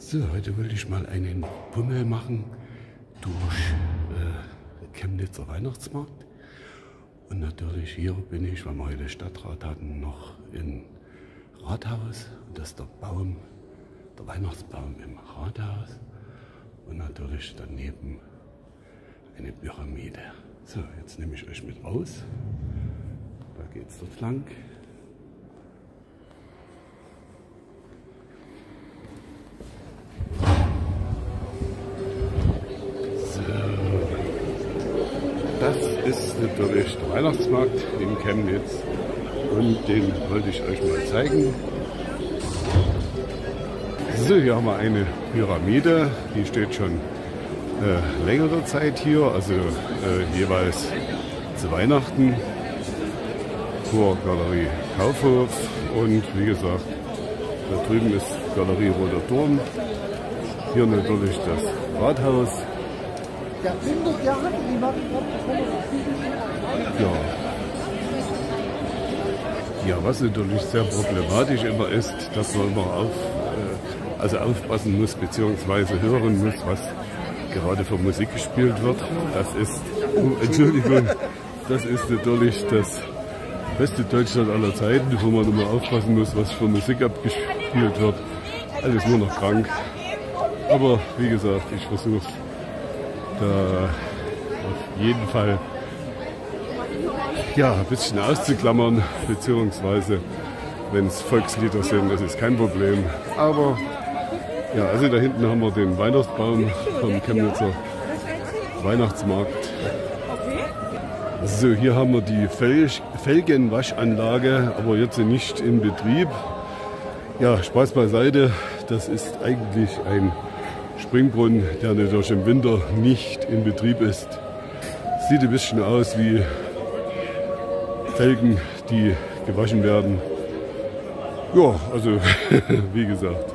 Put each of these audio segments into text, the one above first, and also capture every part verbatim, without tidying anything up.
So, heute wollte ich mal einen Bummel machen durch äh, Chemnitzer Weihnachtsmarkt. Und natürlich hier bin ich, weil wir heute Stadtrat hatten, noch im Rathaus. Und das ist der Baum, der Weihnachtsbaum im Rathaus. Und natürlich daneben eine Pyramide. So, jetzt nehme ich euch mit raus. Da geht es dort lang. Das ist natürlich der Weihnachtsmarkt in Chemnitz und den wollte ich euch mal zeigen. So, hier haben wir eine Pyramide, die steht schon äh, längere Zeit hier, also äh, jeweils zu Weihnachten vor Galerie Kaufhof und wie gesagt, da drüben ist Galerie Roter Turm, hier natürlich das Rathaus. Ja. Ja, was natürlich sehr problematisch immer ist, dass man immer auf, äh, also aufpassen muss bzw. hören muss, was gerade für Musik gespielt wird. Das ist, oh, Entschuldigung, das ist natürlich das beste Deutschland aller Zeiten, wo man immer aufpassen muss, was für Musik abgespielt wird. Alles nur noch krank. Aber wie gesagt, ich versuche es da auf jeden Fall ja, ein bisschen auszuklammern, beziehungsweise wenn es Volkslieder sind, das ist kein Problem. Aber ja, also da hinten haben wir den Weihnachtsbaum vom Chemnitzer Weihnachtsmarkt. So, hier haben wir die Fel Felgenwaschanlage, aber jetzt nicht in Betrieb. Ja, Spaß beiseite, das ist eigentlich ein Springbrunnen, der natürlich im Winter nicht in Betrieb ist. Sieht ein bisschen aus wie Felgen, die gewaschen werden. Ja, also wie gesagt.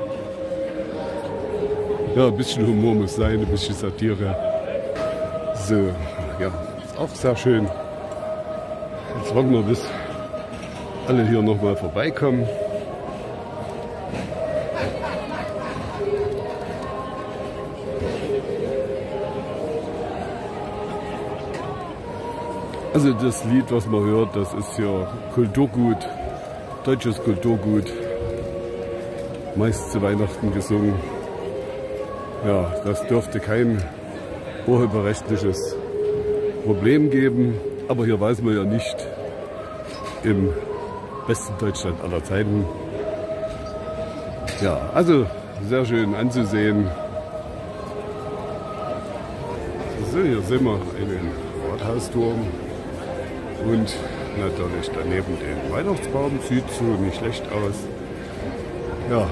Ja, ein bisschen Humor muss sein, ein bisschen Satire. So, ja, ist auch sehr schön. Jetzt warten wir, bis alle hier nochmal vorbeikommen. Also das Lied, was man hört, das ist ja Kulturgut, deutsches Kulturgut, meist zu Weihnachten gesungen. Ja, das dürfte kein urheberrechtliches Problem geben, aber hier weiß man ja nicht, im besten Deutschland aller Zeiten. Ja, also sehr schön anzusehen. So, hier sehen wir einen Rathausturm. Und natürlich daneben den Weihnachtsbaum, sieht so nicht schlecht aus. Ja.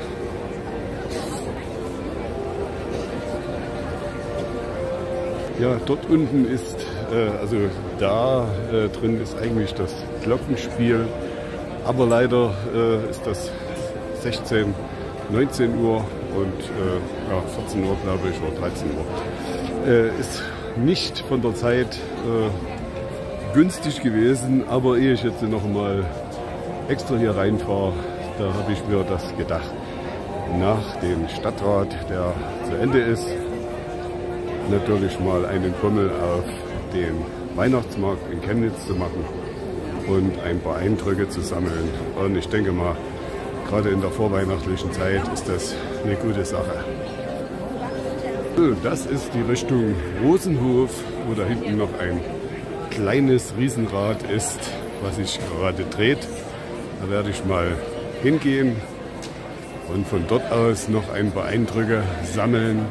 Ja, dort unten ist, äh, also da äh, drin ist eigentlich das Glockenspiel. Aber leider äh, ist das sechzehn, neunzehn Uhr und äh, ja, vierzehn Uhr glaube ich oder dreizehn Uhr. Äh, ist nicht von der Zeit äh, günstig gewesen, aber ehe ich jetzt noch mal extra hier reinfahre, da habe ich mir das gedacht, nach dem Stadtrat, der zu Ende ist, natürlich mal einen Bummel auf den Weihnachtsmarkt in Chemnitz zu machen und ein paar Eindrücke zu sammeln. Und ich denke mal, gerade in der vorweihnachtlichen Zeit ist das eine gute Sache. So, das ist die Richtung Rosenhof, wo da hinten noch ein kleines Riesenrad ist, was sich gerade dreht. Da werde ich mal hingehen und von dort aus noch ein paar Eindrücke sammeln.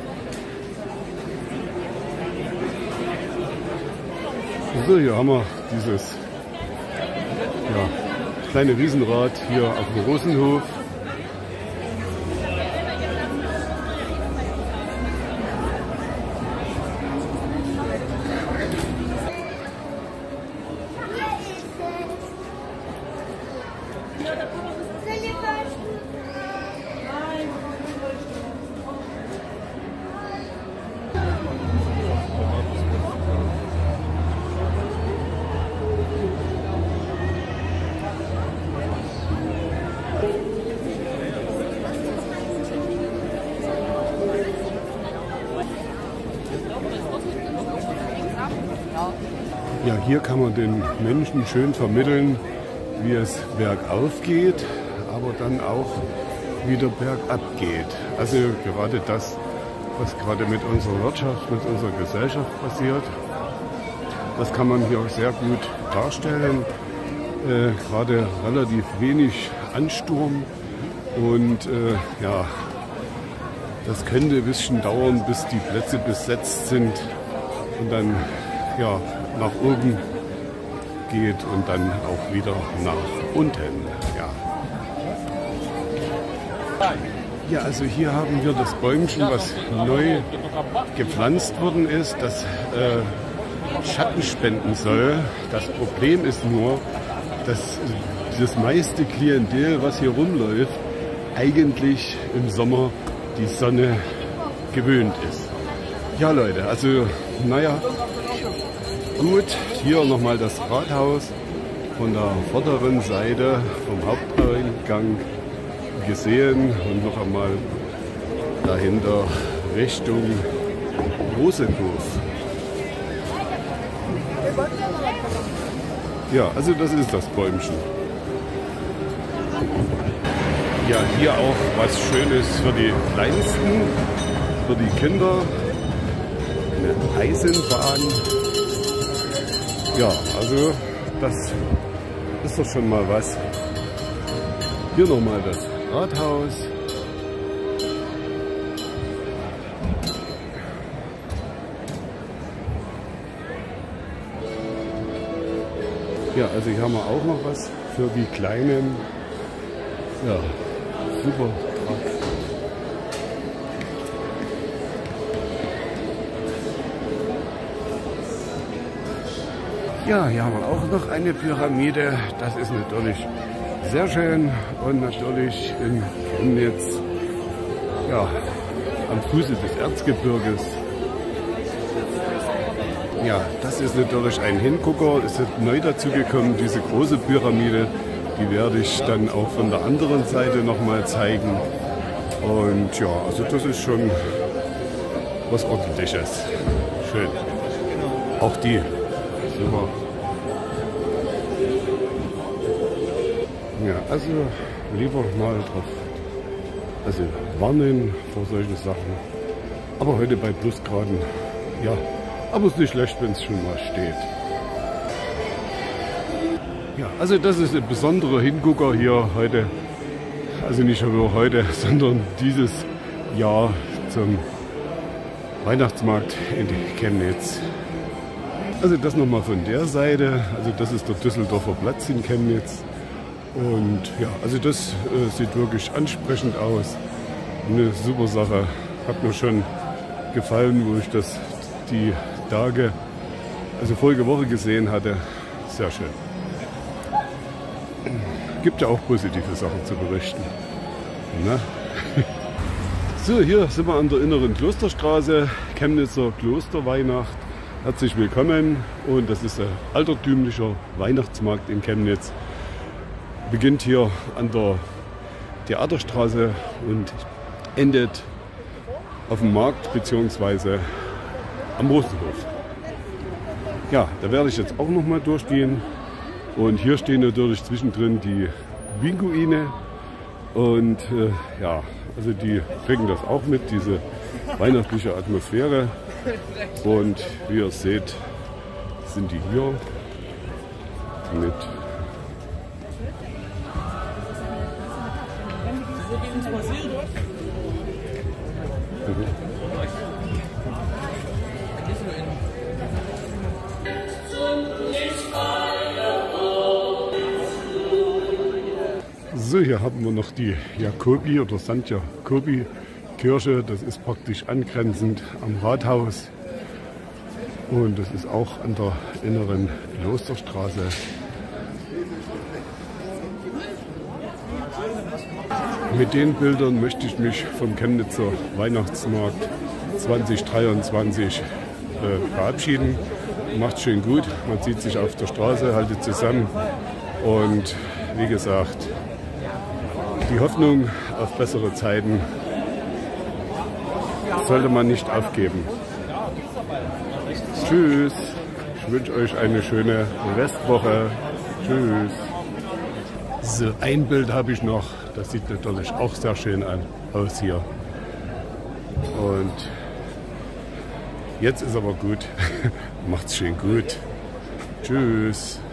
So, hier haben wir dieses ja, kleine Riesenrad hier auf dem Rosenhof. Ja, hier kann man den Menschen schön vermitteln, wie es bergauf geht, aber dann auch wieder bergab geht. Also gerade das, was gerade mit unserer Wirtschaft, mit unserer Gesellschaft passiert, das kann man hier sehr gut darstellen. Äh, gerade relativ wenig Ansturm und äh, ja, das könnte ein bisschen dauern, bis die Plätze besetzt sind und dann ja, nach oben geht und dann auch wieder nach unten. Ja. Ja, also hier haben wir das Bäumchen, was neu gepflanzt worden ist, das äh, Schatten spenden soll. Das Problem ist nur, dass das meiste Klientel, was hier rumläuft, eigentlich im Sommer die Sonne gewöhnt ist. Ja Leute, also naja, gut, hier nochmal das Rathaus von der vorderen Seite vom Haupteingang gesehen und noch einmal dahinter Richtung Rosenhof. Ja, also das ist das Bäumchen. Ja, hier auch was Schönes für die Kleinsten, für die Kinder. Eine Eisenbahn. Ja, also das ist doch schon mal was. Hier nochmal das Rathaus. Ja, also hier haben wir auch noch was für die Kleinen. Ja, super Truck. Ja, hier haben wir auch noch eine Pyramide. Das ist natürlich sehr schön und natürlich in Chemnitz, ja, am Fuße des Erzgebirges. Ja, das ist natürlich ein Hingucker, ist jetzt neu dazugekommen, diese große Pyramide. Die werde ich dann auch von der anderen Seite nochmal zeigen. Und ja, also das ist schon was Ordentliches. Schön. Auch die. Super. Ja, also lieber mal drauf. Also warnen vor solchen Sachen. Aber heute bei Plusgraden, ja. Aber es ist nicht schlecht, wenn es schon mal steht. Ja, also das ist ein besonderer Hingucker hier heute. Also nicht nur heute, sondern dieses Jahr zum Weihnachtsmarkt in Chemnitz. Also das nochmal von der Seite. Also das ist der Düsseldorfer Platz in Chemnitz. Und ja, also das äh, sieht wirklich ansprechend aus. Eine super Sache. Hat mir schon gefallen, wo ich das die Tage, also vorige Woche gesehen hatte. Sehr schön. Gibt ja auch positive Sachen zu berichten. Na? So, hier sind wir an der inneren Klosterstraße, Chemnitzer Klosterweihnacht. Herzlich willkommen und das ist ein altertümlicher Weihnachtsmarkt in Chemnitz. Beginnt hier an der Theaterstraße und endet auf dem Markt bzw. am Rosenhof. Ja, da werde ich jetzt auch noch mal durchgehen. Und hier stehen natürlich zwischendrin die Pinguine. Und äh, ja, also die kriegen das auch mit, diese weihnachtliche Atmosphäre. Und wie ihr seht, sind die hier mit. So, hier haben wir noch die Jakobi- oder Sankt Jakobi-Kirche. Das ist praktisch angrenzend am Rathaus. Und das ist auch an der inneren Klosterstraße. Mit den Bildern möchte ich mich vom Chemnitzer Weihnachtsmarkt zwanzig dreiundzwanzig äh, verabschieden. Macht's schön gut, man sieht sich auf der Straße, haltet zusammen und wie gesagt, die Hoffnung auf bessere Zeiten sollte man nicht aufgeben. Tschüss. ich wünsche euch eine schöne Restwoche. Tschüss. So, ein Bild habe ich noch. Das sieht natürlich auch sehr schön an, aus hier. Und jetzt ist aber gut. Macht's schön gut. Tschüss.